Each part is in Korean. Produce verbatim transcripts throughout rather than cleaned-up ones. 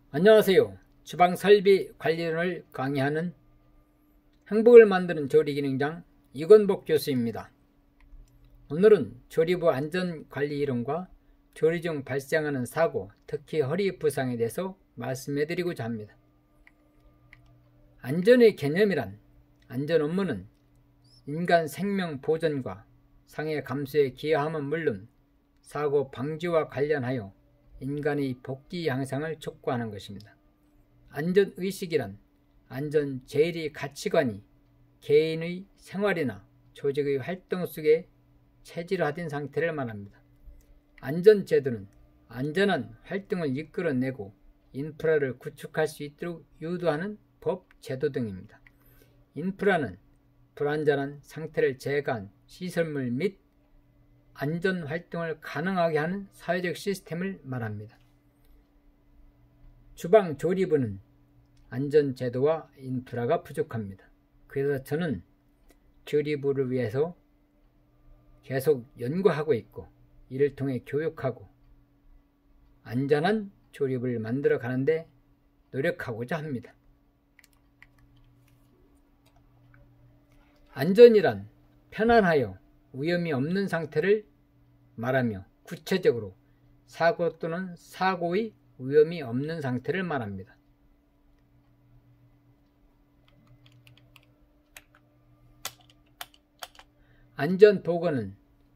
안녕하세요. 주방 설비 관리론을 강의하는 행복을 만드는 조리기능장 이건복 교수입니다. 오늘은 조리부 안전관리 이론과 조리 중 발생하는 사고, 특히 허리 부상에 대해서 말씀해 드리고자 합니다. 안전의 개념이란 안전 업무는 인간 생명 보존과 상해 감소에 기여함은 물론 사고 방지와 관련하여 인간의 복지 향상을 촉구하는 것입니다. 안전의식이란 안전제일의 가치관이 개인의 생활이나 조직의 활동 속에 체질화된 상태를 말합니다. 안전제도는 안전한 활동을 이끌어내고 인프라를 구축할 수 있도록 유도하는 법, 제도 등입니다. 인프라는 불안전한 상태를 제거한 시설물 및 안전활동을 가능하게 하는 사회적 시스템을 말합니다. 주방 조리부는 안전제도와 인프라가 부족합니다. 그래서 저는 조리부를 위해서 계속 연구하고 있고 이를 통해 교육하고 안전한 조리부를 만들어 가는데 노력하고자 합니다. 안전이란 편안하여 위험이 없는 상태를 말하며 구체적으로 사고 또는 사고의 위험이 없는 상태를 말합니다. 안전보건은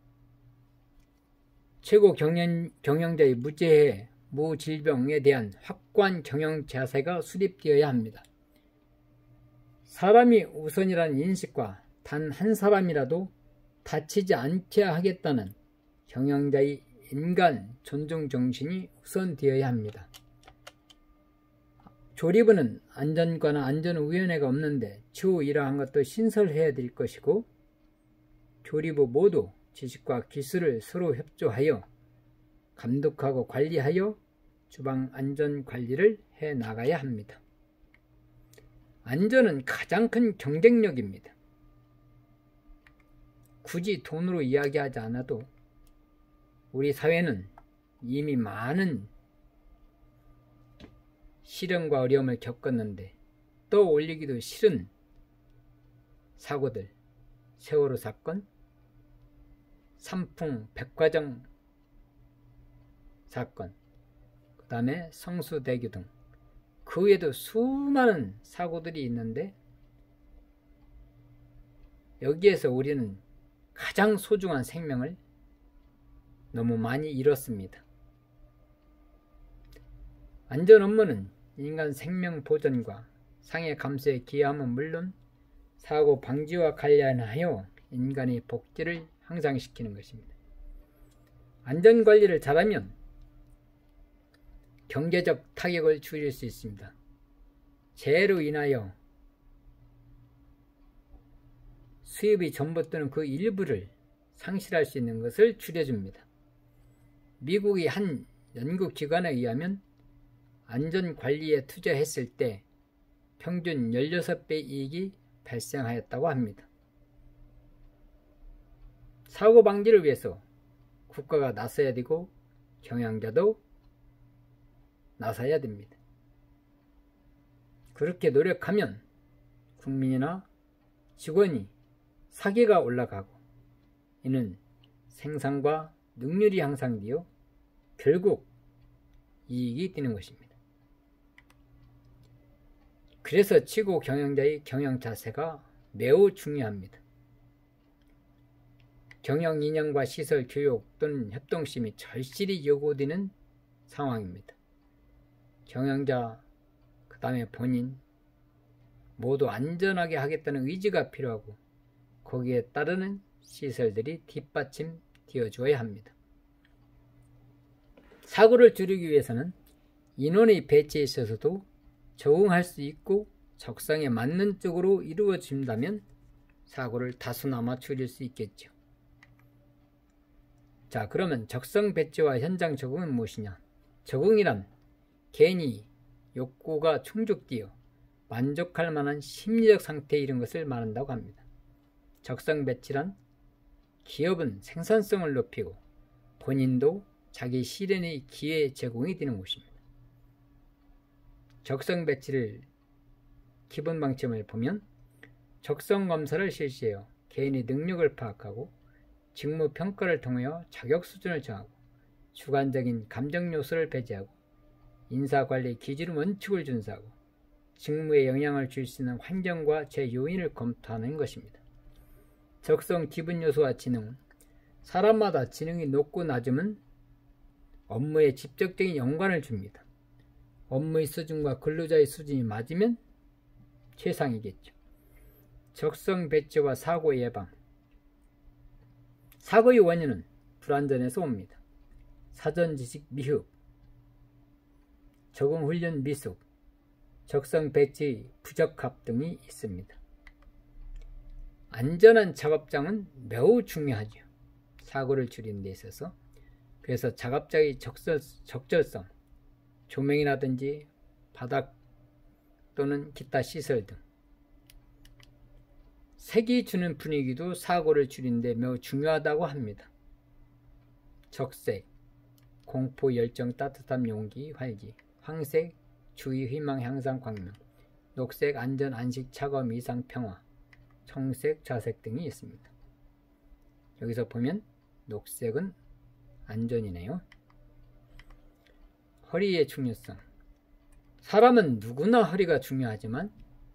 최고 경영, 경영자의 무재해, 무질병에 대한 확고한 경영 자세가 수립되어야 합니다. 사람이 우선이라는 인식과 단 한 사람이라도 다치지 않게 하겠다는 경영자의 인간 존중 정신이 우선되어야 합니다. 조리부는 안전과나 안전위원회가 없는데 추후 이러한 것도 신설해야 될 것이고 조리부 모두 지식과 기술을 서로 협조하여 감독하고 관리하여 주방 안전관리를 해나가야 합니다. 안전은 가장 큰 경쟁력입니다. 굳이 돈으로 이야기하지 않아도 우리 사회는 이미 많은 시련과 어려움을 겪었는데 또 올리기도 싫은 사고들, 세월호 사건, 삼풍 백화점 사건, 그 다음에 성수대교 등 그 외에도 수많은 사고들이 있는데 여기에서 우리는 가장 소중한 생명을 너무 많이 잃었습니다. 안전 업무는 인간 생명 보존과 상해 감소에 기여함은 물론 사고 방지와 관련하여 인간의 복지를 향상시키는 것입니다. 안전관리를 잘하면 경제적 타격을 줄일 수 있습니다. 재해로 인하여 수입이 전부 또는 그 일부를 상실할 수 있는 것을 줄여줍니다. 미국의 한 연구기관에 의하면 안전관리에 투자했을 때 평균 십육 배 이익이 발생하였다고 합니다. 사고 방지를 위해서 국가가 나서야 되고 경영자도 나서야 됩니다. 그렇게 노력하면 국민이나 직원이 사기가 올라가고 이는 생산과 능률이 향상되어 결국 이익이 되는 것입니다. 그래서 최고 경영자의 경영 자세가 매우 중요합니다. 경영 인연과 시설 교육 또는 협동심이 절실히 요구되는 상황입니다. 경영자, 그 다음에 본인 모두 안전하게 하겠다는 의지가 필요하고 거기에 따르는 시설들이 뒷받침되어 주어야 합니다. 사고를 줄이기 위해서는 인원의 배치에 있어서도 적응할 수 있고 적성에 맞는 쪽으로 이루어진다면 사고를 다소나마 줄일 수 있겠죠. 자, 그러면 적성 배치와 현장 적응은 무엇이냐? 적응이란 개인이 욕구가 충족되어 만족할 만한 심리적 상태에 이른 것을 말한다고 합니다. 적성 배치란 기업은 생산성을 높이고 본인도 자기 실현의 기회 제공이 되는 것입니다. 적성 배치를 기본 방침을 보면 적성 검사를 실시해요. 개인의 능력을 파악하고 직무 평가를 통하여 자격 수준을 정하고 주관적인 감정 요소를 배제하고 인사관리 기준 원칙을 준수하고 직무에 영향을 줄 수 있는 환경과 제 요인을 검토하는 것입니다. 적성 기본 요소와 지능. 사람마다 지능이 높고 낮음은 업무에 직접적인 연관을 줍니다. 업무의 수준과 근로자의 수준이 맞으면 최상이겠죠. 적성 배치와 사고 예방. 사고의 원인은 불완전해서 옵니다. 사전 지식 미흡, 적응 훈련 미숙, 적성 배치 부적합 등이 있습니다. 안전한 작업장은 매우 중요하죠. 사고를 줄이는 데 있어서. 그래서 작업장의 적절, 적절성, 조명이라든지 바닥 또는 기타 시설 등 색이 주는 분위기도 사고를 줄이는 데 매우 중요하다고 합니다. 적색, 공포, 열정, 따뜻함, 용기, 활기. 황색, 주의, 희망, 향상, 광명. 녹색, 안전, 안식, 차가움, 이상, 평화. 청색, 자색 등이 있습니다. 여기서 보면 녹색은 안전이네요. 허리의 중요성. 사람은 누구나 허리가 중요하지만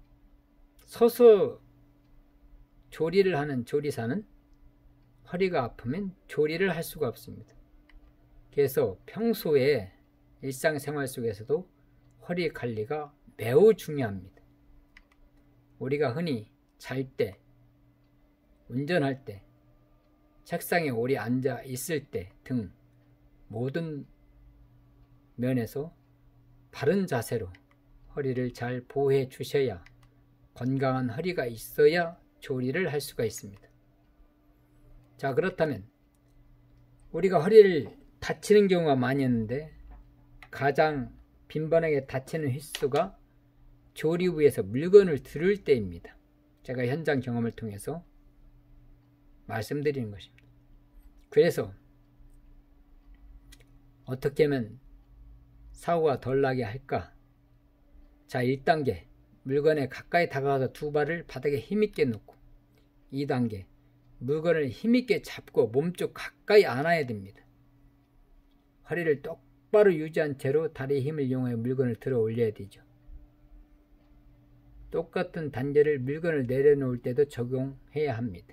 서서 조리를 하는 조리사는 허리가 아프면 조리를 할 수가 없습니다. 그래서 평소에 일상생활 속에서도 허리 관리가 매우 중요합니다. 우리가 흔히 잘 때, 운전할 때, 책상에 오래 앉아 있을 때 등 모든 면에서 바른 자세로 허리를 잘 보호해 주셔야 건강한 허리가 있어야 조리를 할 수가 있습니다. 자, 그렇다면 우리가 허리를 다치는 경우가 많이 있는데 가장 빈번하게 다치는 횟수가 조리부에서 물건을 들을 때입니다. 제가 현장 경험을 통해서 말씀드리는 것입니다. 그래서 어떻게 하면 사고가 덜 나게 할까? 자, 일 단계 물건에 가까이 다가가서 두 발을 바닥에 힘있게 놓고, 이 단계 물건을 힘있게 잡고 몸쪽 가까이 안아야 됩니다. 허리를 똑바로 유지한 채로 다리의 힘을 이용하여 물건을 들어 올려야 되죠. 똑같은 단계를 물건을 내려놓을 때도 적용해야 합니다.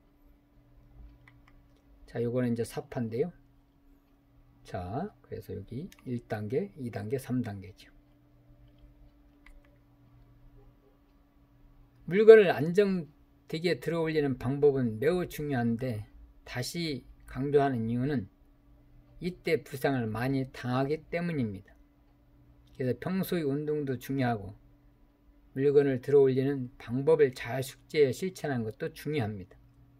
자, 요거는 이제 사파인데요. 자, 그래서 여기 일 단계, 이 단계, 삼 단계죠. 물건을 안정되게 들어 올리는 방법은 매우 중요한데 다시 강조하는 이유는 이때 부상을 많이 당하기 때문입니다. 그래서 평소의 운동도 중요하고 물건을 들어 올리는 방법을 잘 숙지해 실천하는 것도 중요합니다.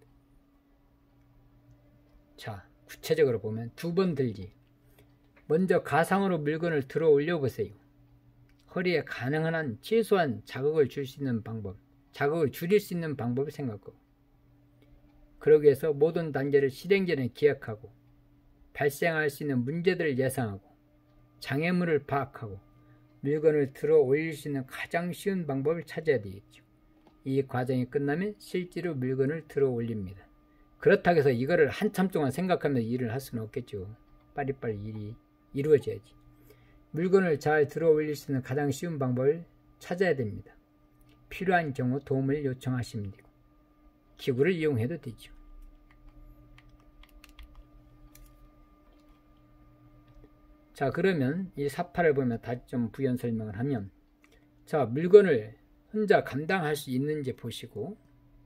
자, 구체적으로 보면 두 번 들기. 먼저 가상으로 물건을 들어 올려 보세요. 허리에 가능한 한 최소한 자극을 줄 수 있는 방법, 자극을 줄일 수 있는 방법을 생각하고, 그러기 위해서 모든 단계를 실행 전에 기억하고 발생할 수 있는 문제들을 예상하고 장애물을 파악하고 물건을 들어 올릴 수 있는 가장 쉬운 방법을 찾아야 되겠죠. 이 과정이 끝나면 실제로 물건을 들어 올립니다. 그렇다고 해서 이거를 한참 동안 생각하면서 일을 할 수는 없겠죠. 빨리빨리 일이 이루어져야지. 물건을 잘 들어 올릴 수 있는 가장 쉬운 방법을 찾아야 됩니다. 필요한 경우 도움을 요청하시면 되고 기구를 이용해도 되죠. 자, 그러면 이 사파를 보면 다시 좀 부연 설명을 하면, 자, 물건을 혼자 감당할 수 있는지 보시고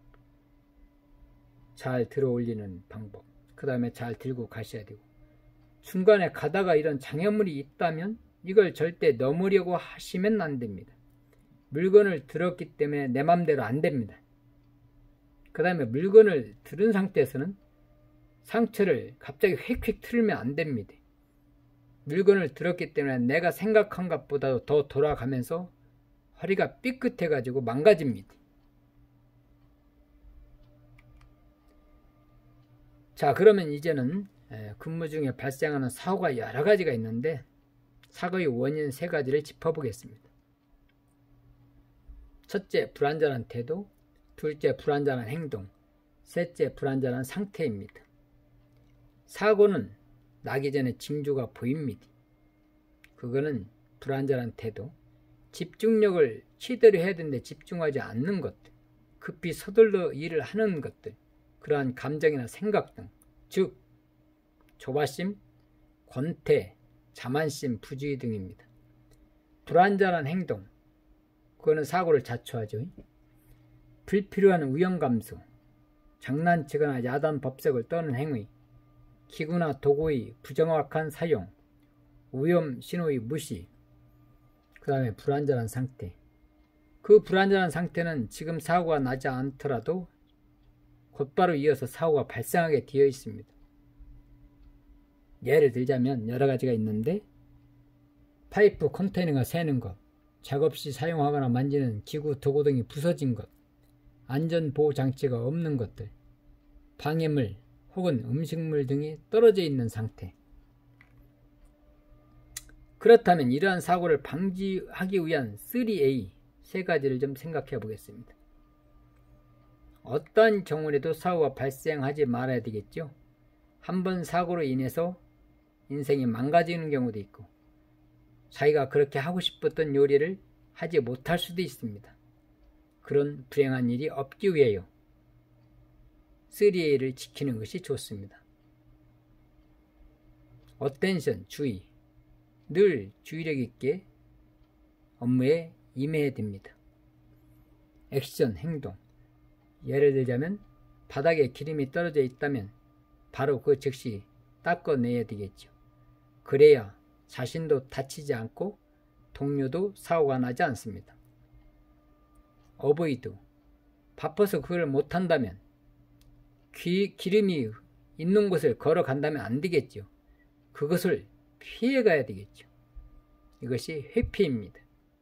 잘 들어 올리는 방법, 그 다음에 잘 들고 가셔야 되고, 중간에 가다가 이런 장애물이 있다면 이걸 절대 넘으려고 하시면 안 됩니다. 물건을 들었기 때문에 내 맘대로 안 됩니다. 그 다음에 물건을 들은 상태에서는 상체를 갑자기 휙휙 틀면 안 됩니다. 물건을 들었기 때문에 내가 생각한 것보다도 더 돌아가면서 허리가 삐끗해 가지고 망가집니다. 자, 그러면 이제는 근무 중에 발생하는 사고가 여러 가지가 있는데 사고의 원인 세 가지를 짚어보겠습니다. 첫째, 불안전한 태도. 둘째, 불안전한 행동. 셋째, 불안전한 상태입니다. 사고는 나기 전에 징조가 보입니다. 그거는 불안전한 태도, 집중력을 최대로 해야 되는데 집중하지 않는 것들, 급히 서둘러 일을 하는 것들, 그러한 감정이나 생각 등, 즉 조바심, 권태, 자만심, 부주의 등입니다. 불안전한 행동, 그거는 사고를 자초하죠. 불필요한 위험감수, 장난치거나 야단 법석을 떠는 행위, 기구나 도구의 부정확한 사용, 위험 신호의 무시, 그 다음에 불안전한 상태. 그 불안전한 상태는 지금 사고가 나지 않더라도 곧바로 이어서 사고가 발생하게 되어 있습니다. 예를 들자면 여러 가지가 있는데, 파이프 컨테이너가 새는 것, 작업 시 사용하거나 만지는 기구 도구 등이 부서진 것, 안전보호장치가 없는 것들, 방해물 혹은 음식물 등이 떨어져 있는 상태. 그렇다면 이러한 사고를 방지하기 위한 쓰리 에이, 세 가지를 좀 생각해 보겠습니다. 어떠한 경우에도 사고가 발생하지 말아야 되겠죠. 한번 사고로 인해서 인생이 망가지는 경우도 있고, 자기가 그렇게 하고 싶었던 요리를 하지 못할 수도 있습니다. 그런 불행한 일이 없기 위하여 쓰리 에이를 지키는 것이 좋습니다. 어텐션, 주의. 늘 주의력 있게 업무에 임해야 됩니다. 액션, 행동. 예를 들자면 바닥에 기름이 떨어져 있다면 바로 그 즉시 닦아내야 되겠죠. 그래야 자신도 다치지 않고 동료도 사고가 나지 않습니다. 어보이드. 바빠서 그걸 못한다면 기, 기름이 있는 곳을 걸어간다면 안 되겠죠. 그것을 피해가야 되겠죠. 이것이 회피입니다.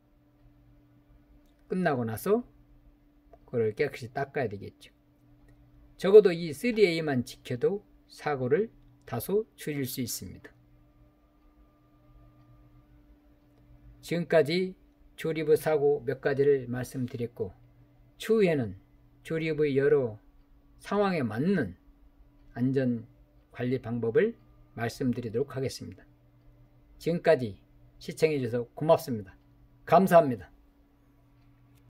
끝나고 나서 그걸 깨끗이 닦아야 되겠죠. 적어도 이 쓰리 에이만 지켜도 사고를 다소 줄일 수 있습니다. 지금까지 조리부 사고 몇 가지를 말씀드렸고, 추후에는 조리부의 여러 상황에 맞는 안전관리 방법을 말씀드리도록 하겠습니다. 지금까지 시청해 주셔서 고맙습니다. 감사합니다.